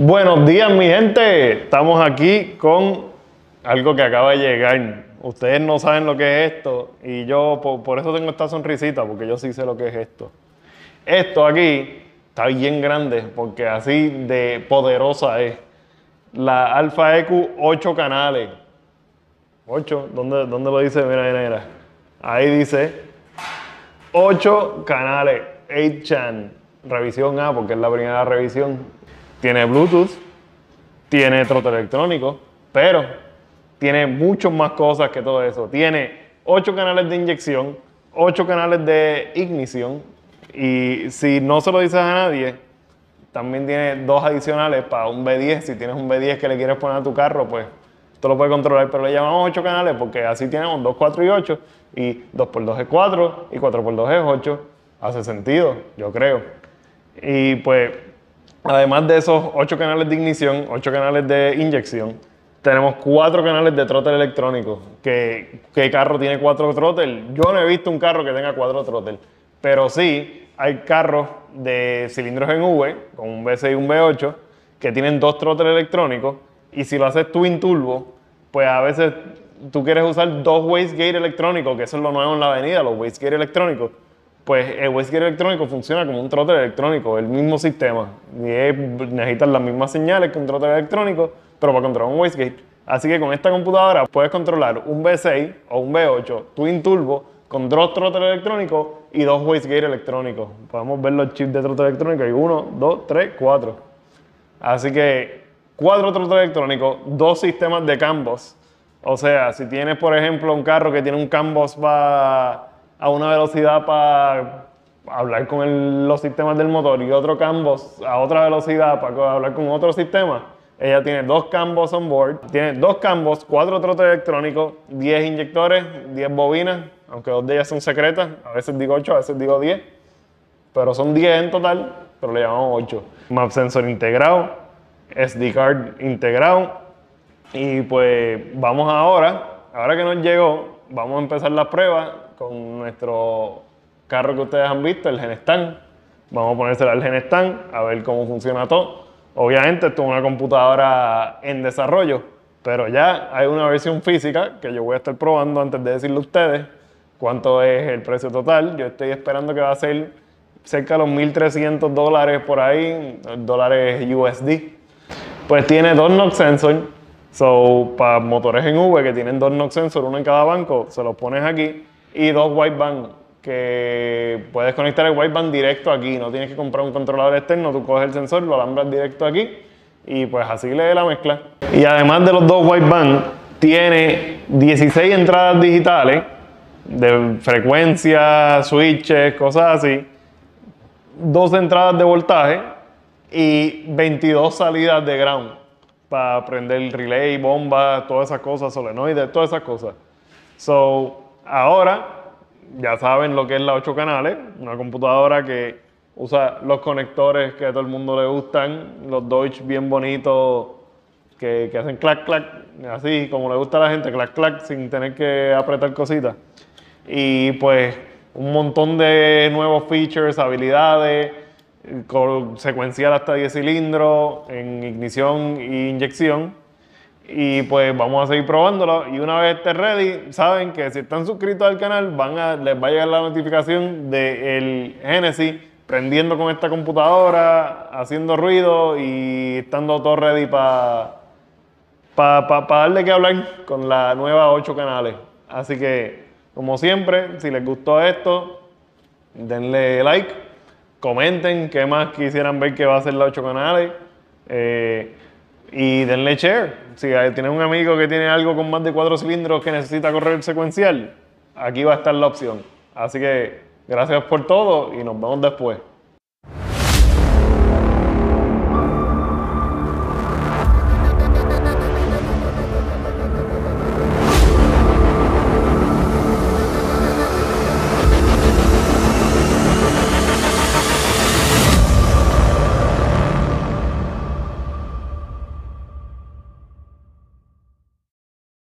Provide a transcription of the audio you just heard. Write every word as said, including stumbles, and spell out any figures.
Buenos días, mi gente. Estamos aquí con algo que acaba de llegar. Ustedes no saben lo que es esto y yo por, por eso tengo esta sonrisita, porque yo sí sé lo que es esto. Esto aquí está bien grande porque así de poderosa es. La Alpha E Q ocho canales. ocho, ¿dónde, dónde lo dice? Mira, mira, mira. Ahí dice ocho canales, ocho chan. Revisión A, porque es la primera revisión. Tiene Bluetooth, tiene trote electrónico, pero tiene muchas más cosas que todo eso. Tiene ocho canales de inyección, ocho canales de ignición, y si no se lo dices a nadie, también tiene dos adicionales para un V diez. Si tienes un V diez que le quieres poner a tu carro, pues esto lo puedes controlar, pero le llamamos ocho canales porque así tenemos dos, cuatro y ocho, y dos por dos es cuatro, y cuatro por dos es ocho. Hace sentido, yo creo. Y pues, además de esos ocho canales de ignición, ocho canales de inyección, tenemos cuatro canales de throttle electrónico. ¿Qué, qué carro tiene cuatro throttle? Yo no he visto un carro que tenga cuatro throttle, pero sí hay carros de cilindros en V, con un V seis y un V ocho, que tienen dos throttle electrónicos, y si lo haces twin turbo, pues a veces tú quieres usar dos wastegate electrónicos, que eso es lo nuevo en la avenida, los wastegate electrónicos. Pues el wastegate electrónico funciona como un throttle electrónico, el mismo sistema. Y es, necesitas las mismas señales que un throttle electrónico, pero para controlar un wastegate. Así que con esta computadora puedes controlar un V seis o un V ocho twin turbo con dos throttle electrónicos y dos wastegate electrónicos. Podemos ver los chips de throttle electrónico, hay uno, dos, tres, cuatro. Así que cuatro throttle electrónicos, dos sistemas de CAN bus. O sea, si tienes, por ejemplo, un carro que tiene un CAN bus para a una velocidad para hablar con el, los sistemas del motor, y otro CAN bus a otra velocidad para hablar con otro sistema, ella tiene dos CAN bus on board, tiene dos CAN bus, cuatro trotes electrónicos, diez inyectores, diez bobinas, aunque dos de ellas son secretas, a veces digo ocho, a veces digo diez, pero son diez en total, pero le llamamos ocho. Map sensor integrado, S D card integrado, y pues vamos ahora, ahora que nos llegó, vamos a empezar las pruebas con nuestro carro que ustedes han visto, el GeneStand. Vamos a ponérselo al GeneStand a ver cómo funciona todo. Obviamente esto es una computadora en desarrollo, pero ya hay una versión física que yo voy a estar probando antes de decirle a ustedes cuánto es el precio total. Yo estoy esperando que va a ser cerca de los mil trescientos dólares por ahí, dólares U S D. Pues tiene dos knock sensors. So, para motores en V que tienen dos knock sensors, uno en cada banco, se los pones aquí, y dos wideband, que puedes conectar el wideband directo aquí, no tienes que comprar un controlador externo, tú coges el sensor, lo alambras directo aquí, y pues así lee la mezcla. Y además de los dos wideband, tiene dieciséis entradas digitales, de frecuencia, switches, cosas así, dos entradas de voltaje, y veintidós salidas de ground, para prender el relay, bombas, todas esas cosas, solenoides, todas esas cosas. So, ahora ya saben lo que es la ocho canales, una computadora que usa los conectores que a todo el mundo le gustan, los Deutsch bien bonitos que, que hacen clac, clac, así como le gusta a la gente, clac, clac, sin tener que apretar cositas. Y pues un montón de nuevos features, habilidades, con secuencial hasta diez cilindros, en ignición e inyección. Y pues vamos a seguir probándolo, y una vez esté ready, saben que si están suscritos al canal van a, les va a llegar la notificación del Genesis prendiendo con esta computadora, haciendo ruido y estando todo ready para pa, pa, pa darle que hablar con la nueva ocho canales. Así que, como siempre, si les gustó esto, denle like, comenten qué más quisieran ver que va a hacer la ocho canales, eh, y denle share. Si tienen un amigo que tiene algo con más de cuatro cilindros que necesita correr secuencial, aquí va a estar la opción. Así que gracias por todo y nos vemos después.